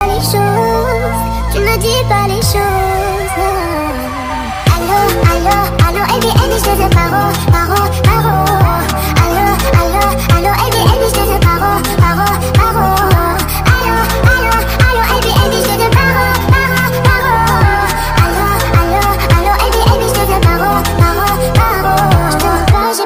Les choses, tu ne dis pas les choses. Allô, allô, allô, et je te parle.